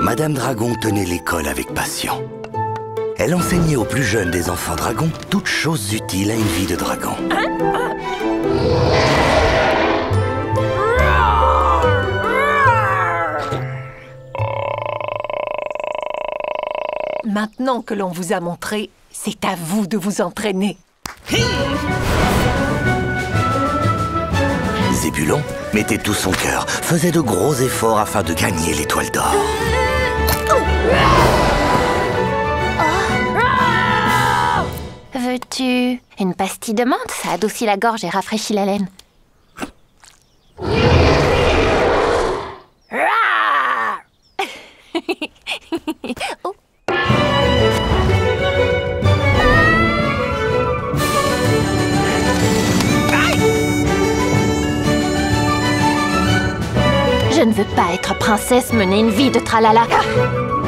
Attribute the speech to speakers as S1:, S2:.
S1: Madame Dragon tenait l'école avec passion. Elle enseignait aux plus jeunes des enfants dragons toutes choses utiles à une vie de dragon.
S2: Maintenant que l'on vous a montré, c'est à vous de vous entraîner.
S1: Zébulon mettait tout son cœur, faisait de gros efforts afin de gagner l'étoile d'or.
S3: Veux-tu une pastille de menthe? Ça adoucit la gorge et rafraîchit la laine. Oh. Je ne veux pas être princesse, mener une vie de tralala.